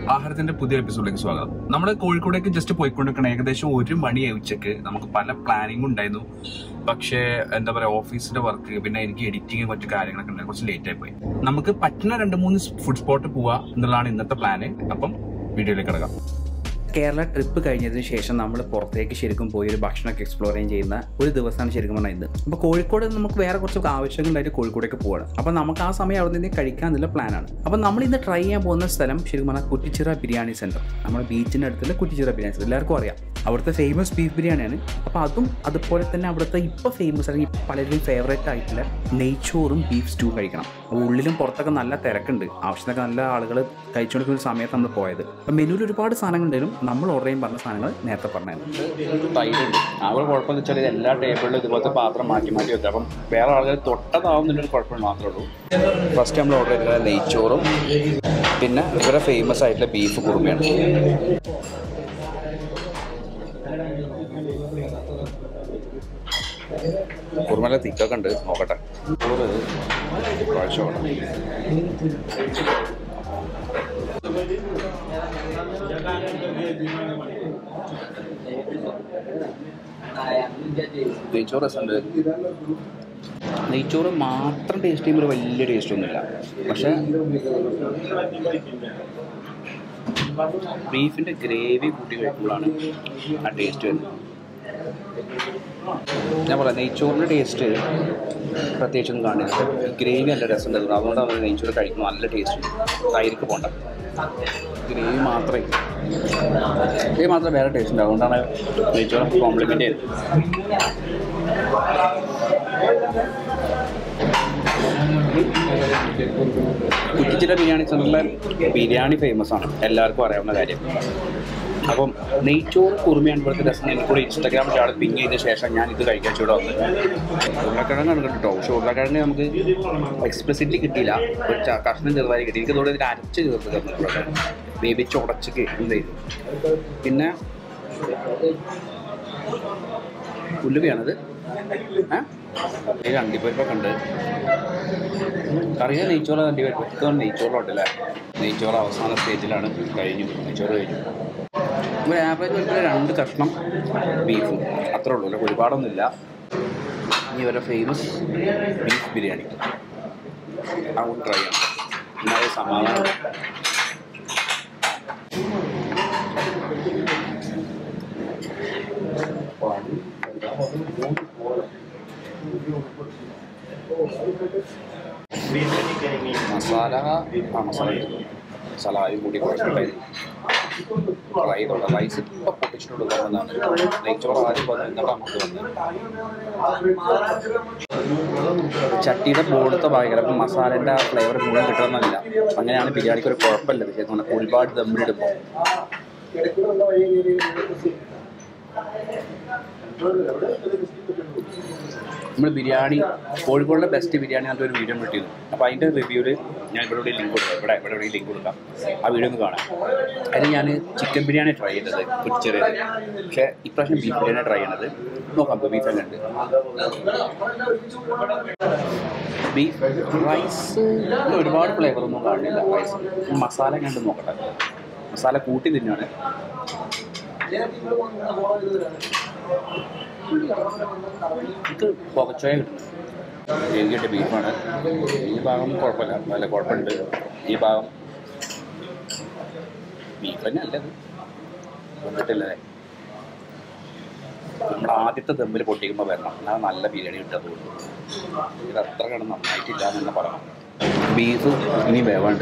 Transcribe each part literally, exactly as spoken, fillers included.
ആഹാരത്തിന്റെ പുതിയ എപ്പിസോഡിലേക്ക് സ്വാഗതം. നമ്മുടെ കോഴിക്കോടേക്ക് ജസ്റ്റ് പോയിക്കൊണ്ടിരിക്കണം. ഏകദേശം ഒരു മണിയായി ഉച്ചക്ക്. നമുക്ക് പല പ്ലാനിങ്ങും ഉണ്ടായിരുന്നു. പക്ഷേ എന്താ പറയുക, ഓഫീസിന്റെ വർക്ക്, പിന്നെ എനിക്ക് എഡിറ്റിങ് മറ്റു കാര്യങ്ങളൊക്കെ ഉണ്ടായി, കുറച്ച് ലേറ്റ് ആയി പോയി. നമുക്ക് പറ്റുന്ന രണ്ട് മൂന്ന് ഫുഡ് സ്പോട്ട് പോവാ എന്നുള്ളതാണ് ഇന്നത്തെ പ്ലാന്. അപ്പം വീഡിയോയിലേക്ക് കിടക്കാം. കേരള ട്രിപ്പ് കഴിഞ്ഞതിന് ശേഷം നമ്മൾ പുറത്തേക്ക് ശരിക്കും പോയി ഒരു ഭക്ഷണമൊക്കെ എക്സ്പ്ലോർ ചെയ്യുന്ന ഒരു ദിവസമാണ് ശരിക്കും പറഞ്ഞാൽ ഇത്. അപ്പോൾ കോഴിക്കോട് നമുക്ക് വേറെ കുറച്ച് ആവശ്യങ്ങളുണ്ടായിട്ട് കോഴിക്കോടേക്ക് പോകണം. അപ്പോൾ നമുക്ക് ആ സമയം അവിടെ നിന്ന് കഴിക്കാനുള്ള പ്ലാനാണ്. അപ്പോൾ നമ്മൾ ഇന്ന് ട്രൈ ചെയ്യാൻ പോകുന്ന സ്ഥലം ശരിക്കും പറഞ്ഞാൽ കുറ്റിച്ചിറ ബിരിയാണി സെൻറ്റർ. നമ്മുടെ ബീച്ചിൻ്റെ അടുത്തുള്ള കുറ്റിച്ചിറ ബിരിയാണി സെൻറ്റർ എല്ലാവർക്കും അറിയാം. അവിടുത്തെ ഫേമസ് ബീഫ് ബിരിയാണിയാണ്. അപ്പോൾ അതും അതുപോലെ തന്നെ അവിടുത്തെ ഇപ്പോൾ ഫേമസ് അല്ലെങ്കിൽ പലരും ഫേവറേറ്റ് ആയിട്ടുള്ള നെയ്ച്ചോറും ബീഫ് സ്റ്റൂ കഴിക്കണം. അപ്പോൾ ഉള്ളിലും പുറത്തൊക്കെ നല്ല തിരക്കുണ്ട്. ആവശ്യത്തിനൊക്കെ നല്ല ആളുകൾ കഴിച്ചുകൊണ്ടിരിക്കുന്ന ഒരു സമയത്ത് നമ്മൾ പോയത്. അപ്പോൾ മെനുവിൽ ഒരുപാട് സാധനങ്ങളുണ്ടായിരുന്നു. നമ്മൾ ഓർഡർ ചെയ്യാൻ പറഞ്ഞ സാധനങ്ങൾ നേരത്തെ പറഞ്ഞായിരുന്നു. തൈരുണ്ട്. ആ ഒരു കുഴപ്പമെന്ന് വെച്ചാൽ എല്ലാ ടേബിളിലും ഇതുപോലത്തെ പാത്രം മാറ്റി മാറ്റി വെക്കുക. അപ്പം വേറെ ആളുകൾ തൊട്ടതാവുന്നൊരു കുഴപ്പം മാത്രമേ ഉള്ളൂ. ഫസ്റ്റ് നമ്മൾ ഓർഡർ ചെയ്തത് നെയ്ച്ചോറും പിന്നെ ഇവരെ ഫേമസ് ആയിട്ടുള്ള ബീഫ് കുറുമയാണ്. കുറുമല തിക്കൊക്കെ ഉണ്ട്, നോക്കട്ടെ. പ്രാവശ്യമാണ് നെയ്ച്ചോറ് രസമുണ്ട്. നെയ്ച്ചോറ് മാത്രം ടേസ്റ്റ് ചെയ്യുമ്പോൾ ഒരു വലിയ ടേസ്റ്റ് ഒന്നുമില്ല. പക്ഷേ ബീഫിൻ്റെ ഗ്രേവി കൂട്ടി കഴിക്കുമ്പോഴാണ് ആ ടേസ്റ്റ് വരുന്നത്. ഞാൻ പറയാം, നെയ്ച്ചോറിൻ്റെ ടേസ്റ്റ് പ്രത്യേകിച്ചൊന്നും കാണില്ല. ഗ്രേവി നല്ല രസം തരുന്നത്. അതുകൊണ്ടാണ് നെയ്ച്ചോറ് കഴിക്കുമ്പോൾ നല്ല ടേസ്റ്റ്. തൈർക്ക് പോകണ്ട, ഗ്രേവി മാത്രമേ ഗ്രേവി മാത്രമേ വേറെ ടേസ്റ്റ് ഉണ്ട്. അതുകൊണ്ടാണ് നെയ്ച്ചോറ് കോംപ്ലിമെൻ്റ് ചെയ്തത്. കുറ്റിച്ചിറ ബിരിയാണി സെൻ്ററിലെ ബിരിയാണി ഫേമസ് ആണ്, എല്ലാവർക്കും അറിയാവുന്ന കാര്യം. അപ്പം നെയ്ച്ചോറ് കുറുമയാണ് ഇവിടുത്തെ രസം. എനിക്കൂടെ ഇൻസ്റ്റാഗ്രാമിൽ ആൾ പിങ് ചെയ്ത ശേഷം ഞാൻ ഇത് കഴിക്കാൻ ചൂടെ വന്നത്. ഉരുളക്കിഴങ്ങാണ് കേട്ടോ. പക്ഷേ ഉരുളക്കിഴങ്ങ് നമുക്ക് എക്സ്പ്ലിസിറ്റ്ലി കിട്ടിയില്ല. ഒരു കഷ്ണം ചെറുതായി കിട്ടി. എനിക്ക് തോന്നുന്നത് ഇതിൽ അരച്ച് ചേർത്ത് തന്നിട്ടുള്ളത് വേവിച്ച് ഉടച്ച് എന്ത് ചെയ്തു. പിന്നെ ഉലുവയാണത്. ഏഹ് അതിൽ അണ്ടിപ്പരിപ്പൊക്കെ ഉണ്ട്. കറിയ നെയ്ച്ചോറ് അണ്ടിപ്പരിപ്പ് ഇതൊന്നും നെയ്ച്ചോറുണ്ടല്ലേ. നെയ്ച്ചോറ് അവസാന സ്റ്റേജിലാണ്. കഴിഞ്ഞു, നെയ്ച്ചോറ് കഴിഞ്ഞു. ഒരു ആവറേജ് വരുമ്പോൾ രണ്ട് കഷ്ണം ബീഫും അത്രേ ഉള്ളൂ. ഒരുപാടൊന്നുമില്ല. ഇനി ഇവരുടെ ഫേമസ് ബീഫ് ബിരിയാണി അതുകൊണ്ട് ട്രൈ ചെയ്യണം. എന്നാലേ സമാധാനം. മസാല ആ മസാല മസാലയും കൂടി കുഴപ്പമില്ലായിരുന്നു. ട്രൈ ചെയ്തോളാം. റൈസ് ഇപ്പം പൊട്ടിച്ചിട്ടുള്ളൂ തന്നെന്നാണ്. നെയ്ച്ചോറ് ആദ്യം വന്ന് എന്നിട്ട് നമുക്ക് വന്ന് ചട്ടിയുടെ ബോളത്തെ ഭയങ്കര അപ്പം മസാലേൻ്റെ ആ ഫ്ലേവർ മുഴുവൻ കിട്ടണമെന്നില്ല. അങ്ങനെയാണ് ബിരിയാണിക്ക് ഒരു കുഴപ്പമില്ല. പക്ഷേ ഒരുപാട് ദമ്മിടുമ്പോൾ നമ്മൾ ബിരിയാണി കോഴിക്കോടിൻ്റെ ബെസ്റ്റ് ബിരിയാണി എന്നൊരു വീഡിയോ കിട്ടിയിരുന്നു. അപ്പോൾ അതിൻ്റെ റിവ്യൂവിൽ ഞാൻ ഇവിടെ ഇവിടെ ലിങ്ക് കൊടുക്കാം. ഇവിടെ ഇവിടെ ഇവിടെ ലിങ്ക് കൊടുക്കാം. ആ വീഡിയോ ഒന്ന് കാണാം. അതിൽ ഞാൻ ചിക്കൻ ബിരിയാണി ട്രൈ ചെയ്തത് കുറ്റിച്ചിറയിൽ. പക്ഷേ ഇപ്രാവശ്യം ബീഫ് ബിരിയാണി ട്രൈ ചെയ്യണത്. നോക്കാം, ബീഫ് തന്നെ ഉണ്ട്. ബീഫ് റൈസ് ഒരുപാട് ഫ്ലേവറൊന്നും കാണില്ല. റൈസ് മസാല കണ്ട് നോക്കട്ടെ. മസാല കൂട്ടി തിന്നാണ്. ഇത് പുകച്ചോയ കിട്ടുന്നു. വേവിക്കിട്ട ബീഫാണ്. ഈ ഭാഗം കുഴപ്പമില്ല, നല്ല കുഴപ്പമുണ്ട്. ഈ ഭാഗം ബീഫ് തന്നെ അല്ലത് വന്നിട്ടില്ലേ. നമ്മൾ ആദ്യത്തെ ദമ്മിൽ പൊട്ടിക്കുമ്പോൾ വരണം. എന്നാൽ നല്ല ബിരിയാണി കിട്ടുന്നത്. ഇത് അത്ര കണ്ട് നന്നായിട്ടില്ല എന്ന് പറയണം. ബീഫ് ഇനി വേവാണ്ട്,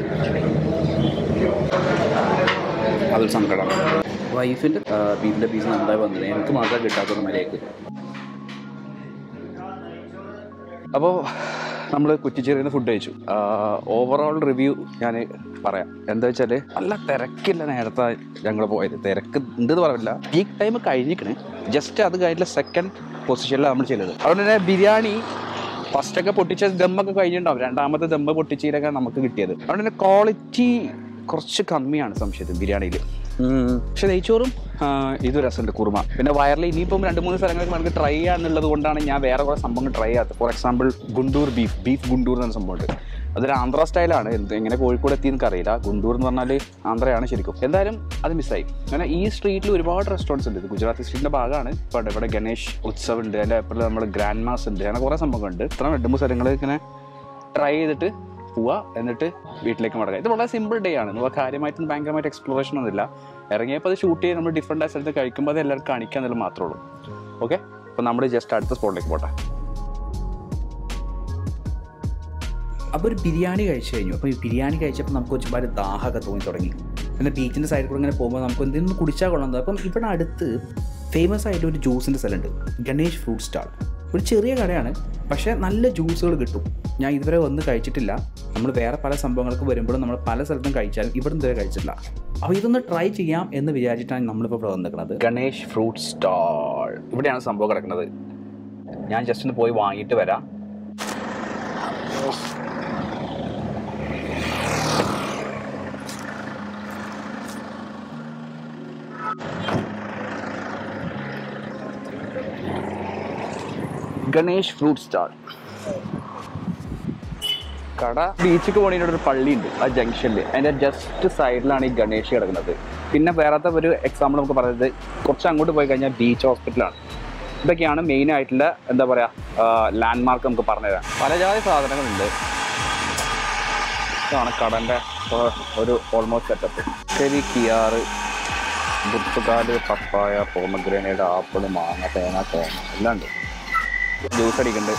അതൊരു സങ്കടമാണ്. വൈഫിൻ്റെ ബീഫിൻ്റെ പീസ് നന്നായി വന്നില്ല. എനിക്ക് മാത്രം കിട്ടാത്തൊരു മര്യാദക്ക്. അപ്പോൾ നമ്മൾ കുറ്റിച്ചിറയിൽ ഫുഡ് കഴിച്ചു. ഓവറോൾ റിവ്യൂ ഞാൻ പറയാം. എന്താ വെച്ചാൽ നല്ല തിരക്കില്ല. നേരത്തെ ഞങ്ങൾ പോയത് തിരക്ക് ഉണ്ടെന്ന് പറയില്ല. Peak time കഴിഞ്ഞിരിക്കണ്. ജസ്റ്റ് അത് കഴിഞ്ഞിട്ട് സെക്കൻഡ് പൊസിഷനിലാണ് നമ്മൾ ചെയ്തത്. അതുകൊണ്ട് തന്നെ ബിരിയാണി ഫസ്റ്റൊക്കെ പൊട്ടിച്ച ദമ്മൊക്കെ കഴിഞ്ഞിട്ടുണ്ടാവും. രണ്ടാമത്തെ ദമ്മ് പൊട്ടിച്ചതിലൊക്കെ നമുക്ക് കിട്ടിയത്. അതുകൊണ്ട് തന്നെ ക്വാളിറ്റി കുറച്ച് കമ്മിയാണ് സംശയത്തിൽ ബിരിയാണിയിൽ. പക്ഷെ നെയ്ച്ചോറും ഇത് രസമുണ്ട്, കുറുമ. പിന്നെ വയറിൽ ഇനിയിപ്പം രണ്ട് മൂന്ന് സ്ഥലങ്ങൾക്ക് നമുക്ക് ട്രൈ ചെയ്യാന്നുള്ളത് കൊണ്ടാണ് ഞാൻ വേറെ കുറേ സംഭവങ്ങൾ ട്രൈ ചെയ്യാത്തത്. For example Guntur beef beef Guntur എന്ന സംഭവമുണ്ട്. അതൊരു ആന്ധ്ര സ്റ്റൈലാണ്. എന്ത് എങ്ങനെ കോഴിക്കോട് എത്തി എനിക്ക് അറിയില്ല. ഗുണ്ടൂർ എന്ന് പറഞ്ഞാൽ ആന്ധ്രയാണ് ശരിക്കും. എന്തായാലും അത് മിസ്സായി. അങ്ങനെ ഈ സ്ട്രീറ്റിൽ ഒരുപാട് റെസ്റ്റോറൻറ്റ്സ് ഉണ്ട്. ഇത് ഗുജറാത്തി സ്ട്രീറ്റിൻ്റെ ഭാഗമാണ്. ഇപ്പോൾ ഇവിടെ ഗണേഷ് ഉത്സവ് ഉണ്ട്, അതിൻ്റെ അപ്പുറം നമ്മൾ ഗ്രാൻഡ് മാസ് ഉണ്ട്, അങ്ങനെ കുറേ സംഭവങ്ങളുണ്ട്. ഇത്ര രണ്ട് മൂന്ന് സ്ഥലങ്ങൾ ഇങ്ങനെ ട്രൈ ചെയ്തിട്ട് പോവുക, എന്നിട്ട് വീട്ടിലേക്ക് മടങ്ങുക. ഇത് വളരെ സിമ്പിൾ ഡേ ആണ്. നമ്മൾ കാര്യമായിട്ടും ഭയങ്കരമായിട്ട് എക്സ്പ്ലോറേഷൻ ഒന്നുമില്ല. ഇറങ്ങിയപ്പോൾ അത് ഷൂട്ട് ചെയ്ത് നമ്മൾ ഡിഫറെൻ്റ് സ്ഥലത്ത് കഴിക്കുമ്പോൾ അത് എല്ലാവർക്കും കാണിക്കുക എന്നുള്ളത് മാത്രമേ ഉള്ളൂ. ഓക്കെ, അപ്പോൾ നമ്മൾ ജസ്റ്റ് അടുത്ത സ്പോട്ടിലേക്ക് പോട്ടെ. അപ്പോൾ ഒരു ബിരിയാണി കഴിച്ചു കഴിഞ്ഞു. അപ്പോൾ ഈ ബിരിയാണി കഴിച്ചപ്പോൾ നമുക്ക് ഒരുപാട് ദാഹമൊക്കെ തോന്നി തുടങ്ങി. പിന്നെ ബീച്ചിൻ്റെ സൈഡിൽ കൂടെ ഇങ്ങനെ പോകുമ്പോൾ നമുക്ക് എന്തെങ്കിലും കുടിച്ചാൽ കൊള്ളുന്നത്. അപ്പം ഇവിടെ അടുത്ത് ഫേമസ് ആയിട്ട് ഒരു ജ്യൂസിൻ്റെ സ്ഥലമുണ്ട്, ഗണേഷ് ഫ്രൂട്ട് സ്റ്റാൾ. ഒരു ചെറിയ കടയാണ്, പക്ഷേ നല്ല ജ്യൂസുകൾ കിട്ടും. ഞാൻ ഇതുവരെ ഒന്നും കഴിച്ചിട്ടില്ല. നമ്മൾ വേറെ പല സംഭവങ്ങൾക്ക് വരുമ്പോഴും നമ്മൾ പല സ്ഥലത്തും കഴിച്ചാലും ഇവിടെ ഇതുവരെ കഴിച്ചിട്ടില്ല. അപ്പോൾ ഇതൊന്ന് ട്രൈ ചെയ്യാം എന്ന് വിചാരിച്ചിട്ടാണ് നമ്മളിപ്പോൾ ഇവിടെ വന്നിരിക്കുന്നത്. ഗണേഷ് ഫ്രൂട്ട് സ്റ്റാൾ ഇവിടെയാണ് സംഭവം കിടക്കുന്നത്. ഞാൻ ജസ്റ്റ് ഒന്ന് പോയി വാങ്ങിയിട്ട് വരാം. ഗണേഷ് ഫ്രൂട്ട് സ്റ്റാൾ കട ബീച്ചിക്ക് പോകണതിൻ്റെ ഒരു പള്ളിയുണ്ട് ആ ജംഗ്ഷനിൽ. അതിൻ്റെ ജസ്റ്റ് സൈഡിലാണ് ഈ ഗണേഷ് കിടക്കുന്നത്. പിന്നെ വേറത്തെ ഒരു എക്സാമ്പിൾ നമുക്ക് പറയുന്നത് കുറച്ച് അങ്ങോട്ട് പോയി കഴിഞ്ഞാൽ ബീച്ച് ഹോസ്പിറ്റലാണ്. ഇതൊക്കെയാണ് മെയിൻ ആയിട്ടുള്ള എന്താ പറയുക ലാൻഡ് മാർക്ക് നമുക്ക് പറഞ്ഞുതരാം. പലജാതി സാധനങ്ങളുണ്ട്. ഇതാണ് കടൻ്റെ ഒരു ഓൾമോസ്റ്റ് സെറ്റപ്പ്. ചെവി, കിയാറ്, ബുർത്തുകാല്, പപ്പായ, പോമഗ്രനേറ്റ്, ആപ്പിൾ, മാങ്ങ, തേങ്ങ, തേങ്ങ എല്ലാം ഉണ്ട്. ജ്യൂസ് അടിക്കുന്നുണ്ട്.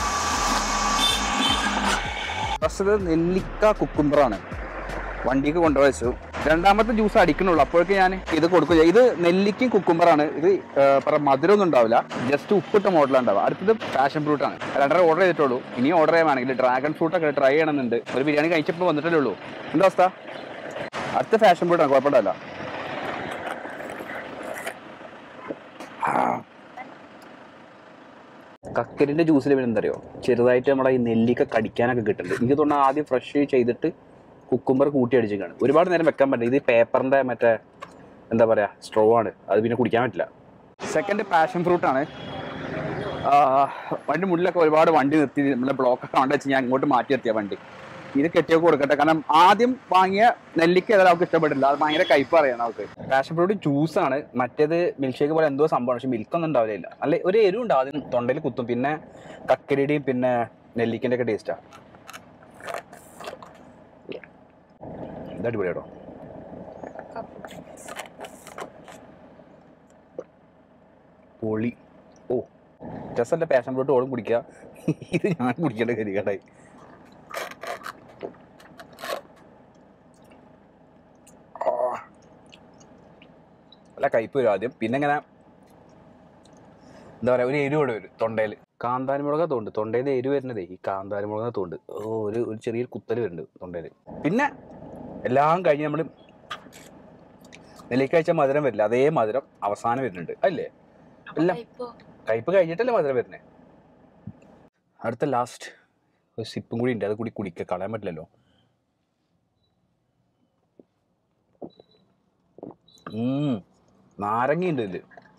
ഫസ്റ്റ് നെല്ലിക്ക കുക്കുംബറാണ്, വണ്ടിക്ക് കൊണ്ടുവച്ചു. രണ്ടാമത്തെ ജ്യൂസ് അടിക്കണുള്ളൂ, അപ്പോഴേക്ക് ഞാൻ ഇത് കൊടുക്കുക. ഇത് നെല്ലിക്കും കുക്കുംബറാണ്. ഇത് മധുരമൊന്നും ഉണ്ടാവില്ല, ജസ്റ്റ് ഉപ്പിട്ട മോഡലുണ്ടാവുക. അടുത്തത് പാഷൻ ഫ്രൂട്ടാണ്. രണ്ടര ഓർഡർ ചെയ്തിട്ടുള്ളൂ. ഇനി ഓർഡർ ചെയ്യാനാണെങ്കിൽ ഡ്രാഗൺ ഫ്രൂട്ടൊക്കെ ട്രൈ ചെയ്യണമെന്നുണ്ട്. ഒരു ബിരിയാണി കഴിച്ചപ്പോൾ വന്നിട്ടല്ലേ ഉള്ളൂ. എന്താ അവസ്ഥ? അടുത്ത പാഷൻ ഫ്രൂട്ടാണ്, കുഴപ്പമില്ല. കക്കരിൻ്റെ ജ്യൂസിൽ പിന്നെ എന്തറിയോ, ചെറുതായിട്ട് നമ്മുടെ ഈ നെല്ലിക്ക കടിക്കാനൊക്കെ കിട്ടുന്നുണ്ട്. എനിക്ക് തോന്നുന്നു ആദ്യം ഫ്രഷ് ചെയ്തിട്ട് കുക്കുംബർ കൂട്ടി അടിച്ചിട്ടാണ്. ഒരുപാട് നേരം വെക്കാൻ പറ്റില്ല. ഇത് പേപ്പറിൻ്റെ മറ്റേ എന്താ പറയുക സ്ട്രോ ആണ്, അത് പിന്നെ കുടിക്കാൻ പറ്റില്ല. സെക്കൻഡ് പാഷൻ ഫ്രൂട്ടാണ്. വണ്ടി മുന്നിലൊക്കെ ഒരുപാട് വണ്ടി നിർത്തി നമ്മളെ ബ്ലോക്കൊക്കെ കണ്ടു വെച്ച് ഞാൻ ഇങ്ങോട്ട് മാറ്റി നിർത്തിയ വണ്ടി. ഇത് കെട്ടിയൊക്കെ കൊടുക്കട്ടെ, കാരണം ആദ്യം വാങ്ങിയ നെല്ലിക്ക ഏതായാലും അവർക്ക് ഇഷ്ടപ്പെട്ടില്ല. അത് ഭയങ്കര കയ്പ്പ് അറിയണം അവർക്ക്. പാഷൻ ഫ്രൂട്ട് ജ്യൂസാണ്. മറ്റേത് മിൽക്ക് ഷേക്ക് പോലെ എന്തോ സംഭവമാണ്, പക്ഷെ മിൽക്കൊന്നും ഉണ്ടാവില്ല. നല്ല ഒരു എരിവ് ഉണ്ടാവും, ആദ്യം തൊണ്ടയിൽ കുത്തും. പിന്നെ കക്കരിയുടെയും പിന്നെ നെല്ലിക്കൻ്റെ ഒക്കെ ടേസ്റ്റാണ്. ഇത് അടിപൊളിയാട്ടോ. പൊളി. ഓ രസമല്ല, പാഷൻ ഫ്രൂട്ട് ഓടും കുടിക്കുക. ഇത് ഞാൻ കുടിക്കേണ്ട ഗതികേടായി. നല്ല കയ്പ്പ് വരും ആദ്യം, പിന്നെ ഇങ്ങനെ എന്താ പറയുക ഒരു എരിവോടെ വരും തൊണ്ടയിൽ. കാന്താരി മുളക തോണ്ട് തൊണ്ടയിൽ എരിവ് വരുന്നതേ ഈ കാന്താരി മുളക തോണ്ട്. ഓ ഒരു ഒരു ചെറിയൊരു കുത്തൽ വരുന്നുണ്ട് തൊണ്ടയിൽ. പിന്നെ എല്ലാം കഴിഞ്ഞ് നമ്മൾ നെല്ലിക്ക കഴിച്ചാൽ മധുരം വരില്ല, അതേ മധുരം അവസാനം വരുന്നുണ്ട് അല്ലേ? എല്ലാം കയ്പ്പ് കഴിഞ്ഞിട്ടല്ലേ മധുരം വരുന്നത്. അടുത്ത ലാസ്റ്റ് ഒരു സിപ്പും കൂടി ഉണ്ട്, അത് കൂടി കുടിക്കുക, കളയാൻ പറ്റില്ലല്ലോ. നാരങ്ങയുണ്ട് ഇതിൽ.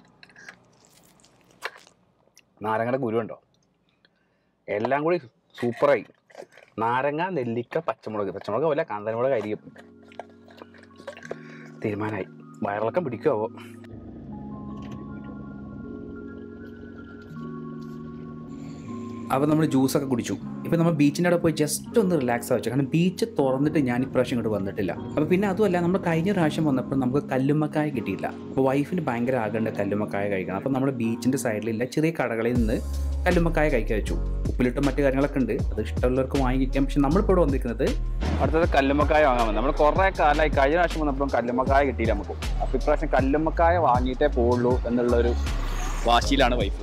നാരങ്ങയുടെ കുരുണ്ടോ? എല്ലാം കൂടി സൂപ്പറായി. നാരങ്ങ, നെല്ലിക്ക, പച്ചമുളക്. പച്ചമുളക് പോലെ കാന്താരിമുളക് ആയിരിക്കും. തീരുമാനമായി. വയറിളക്കം പിടിക്കുമോ? അപ്പോൾ നമ്മൾ ജ്യൂസൊക്കെ കുടിച്ചു. ഇപ്പോൾ നമ്മൾ ബീച്ചിൻ്റെ അവിടെ പോയി ജസ്റ്റ് ഒന്ന് റിലാക്സ് ആവശ്യം, കാരണം ബീച്ച് തുറന്നിട്ട് ഞാൻ ഇപ്രാവശ്യം ഇങ്ങോട്ട് വന്നിട്ടില്ല. അപ്പോൾ പിന്നെ അതുമല്ല, നമ്മൾ കഴിഞ്ഞ പ്രാവശ്യം വന്നപ്പോൾ നമുക്ക് കല്ലുമ്മക്കായ കിട്ടിയില്ല. അപ്പോൾ വൈഫിന് ഭയങ്കര ആഗ്രഹമുണ്ട് കല്ലുമ്മക്കായ കഴിക്കണം. അപ്പോൾ നമ്മൾ ബീച്ചിൻ്റെ സൈഡിലുള്ള ചെറിയ കടകളിൽ നിന്ന് കല്ലുമ്മക്കായ കഴിക്കാൻ വെച്ചു. ഉപ്പിലിട്ടും മറ്റു കാര്യങ്ങളൊക്കെ ഉണ്ട്, അത് ഇഷ്ടമുള്ളവർക്ക് വാങ്ങിക്കാം. പക്ഷെ നമ്മളിപ്പോൾ ഇവിടെ വന്നിരിക്കുന്നത് അടുത്തത് കല്ലുമ്മക്കായ വാങ്ങാൻ വന്നു. നമ്മൾ കുറേ കാലമായി കഴിഞ്ഞ പ്രാവശ്യം വന്നപ്പോഴും കല്ലുമ്മക്കായ കിട്ടിയില്ല നമുക്ക്. അപ്പോൾ ഇപ്രാവശ്യം കല്ലുമ്മക്കായ വാങ്ങിയിട്ടേ പോവുള്ളൂ എന്നുള്ളൊരു വാശിയിലാണ് വൈഫ്.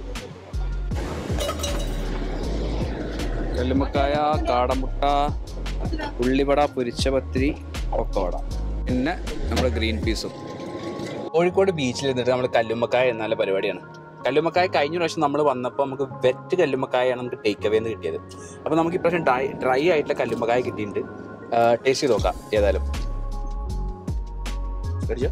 കല്ലുമ്മക്കായ, കാടമുട്ട, ഉള്ളിവട, പൊരിച്ച പത്തിരി, പൊക്കവട, പിന്നെ നമ്മുടെ ഗ്രീൻ പീസും. കോഴിക്കോട് ബീച്ചിൽ നിന്നിട്ട് നമ്മൾ കല്ലുമ്മക്കായ എന്നുള്ള പരിപാടിയാണ്. കല്ലുമ്മക്കായ കഴിഞ്ഞ പ്രാവശ്യം നമ്മൾ വന്നപ്പോൾ നമുക്ക് വെറ്റ് കല്ലുമ്മക്കായാണ് നമുക്ക് ടേക്ക് അവേ എന്ന് കിട്ടിയത്. അപ്പോൾ നമുക്ക് ഇപ്രാവശ്യം ഡ്രൈ ഡ്രൈ ആയിട്ടുള്ള കല്ലുമ്മക്കായ കിട്ടിയിട്ടുണ്ട്. ടേസ്റ്റ് ചെയ്ത് നോക്കാം ഏതായാലും. കഴിച്ചോ?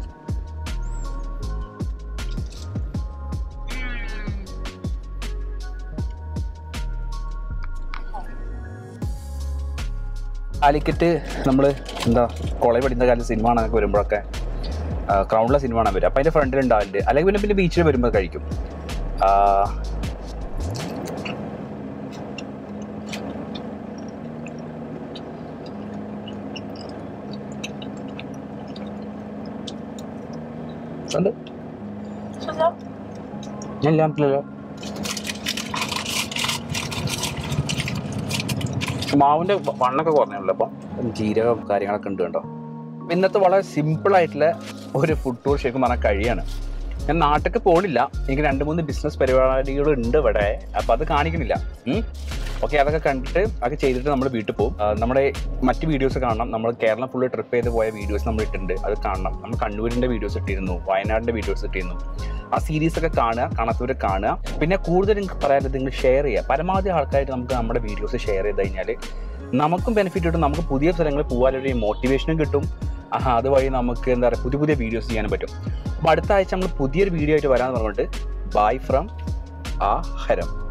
കാലിക്കറ്റ് നമ്മൾ എന്താ കോളേജ് പഠിക്കുന്ന കാലത്ത് സിനിമ കാണാനൊക്കെ വരുമ്പോഴൊക്കെ ക്രൗണ്ടിലെ സിനിമ കാണാൻ വരും. അപ്പം അതിൻ്റെ ഫ്രണ്ടിൽ ഉണ്ടാവില്ല, അല്ലെങ്കിൽ പിന്നെ പിന്നെ ബീച്ചിൽ വരുമ്പോൾ കഴിക്കും. ഞാൻ ഇല്ലാത്തില്ലല്ലോ. മാവിൻ്റെ വണ്ണൊക്കെ കുറഞ്ഞല്ലോ. അപ്പം ജീരകം കാര്യങ്ങളൊക്കെ ഉണ്ട് കേട്ടോ. ഇന്നത്തെ വളരെ സിമ്പിളായിട്ടുള്ള ഒരു ഫുഡ് ടൂർ ശരിക്കും പറഞ്ഞാൽ കഴിയാണ്. ഞാൻ നാട്ടിലേക്ക് പോണില്ല, എനിക്ക് രണ്ട് മൂന്ന് ബിസിനസ് പരിപാടികളുണ്ട് ഇവിടെ, അപ്പോൾ അത് കാണിക്കണില്ല. ഓക്കെ, അതൊക്കെ കണ്ടിട്ട് അതൊക്കെ ചെയ്തിട്ട് നമ്മൾ വീട്ടിൽ പോകും. നമ്മുടെ മറ്റ് വീഡിയോസ് കാണണം. നമ്മൾ കേരളം ഫുള്ള് ട്രിപ്പ് ചെയ്ത് പോയ വീഡിയോസ് നമ്മൾ ഇട്ടിട്ടുണ്ട്, അത് കാണണം. നമ്മൾ കണ്ണൂരിൻ്റെ വീഡിയോസ് ഇട്ടിരുന്നു, വയനാടിൻ്റെ വീഡിയോസ് ഇട്ടിരുന്നു. ആ സീരീസൊക്കെ കാണുക, കാണാത്തവർ കാണുക. പിന്നെ കൂടുതൽ നിങ്ങൾക്ക് പറയാനുള്ളത് നിങ്ങൾ ഷെയർ ചെയ്യുക. പരമാവധി ആൾക്കാരായിട്ട് നമുക്ക് നമ്മുടെ വീഡിയോസ് ഷെയർ ചെയ്ത് കഴിഞ്ഞാൽ നമുക്കും ബെനിഫിറ്റ് കിട്ടും, നമുക്ക് പുതിയ സ്ഥലങ്ങളിൽ പോകാനൊരു മോട്ടിവേഷനും കിട്ടും. ആഹാ, അതുവഴി നമുക്ക് എന്താ പറയുക പുതിയ പുതിയ വീഡിയോസ് ചെയ്യാനും പറ്റും. അപ്പോൾ അടുത്ത ആഴ്ച നമ്മൾ പുതിയൊരു വീഡിയോ ആയിട്ട് വരാമെന്ന് പറഞ്ഞിട്ട് ബൈ ഫ്രം aaHarem.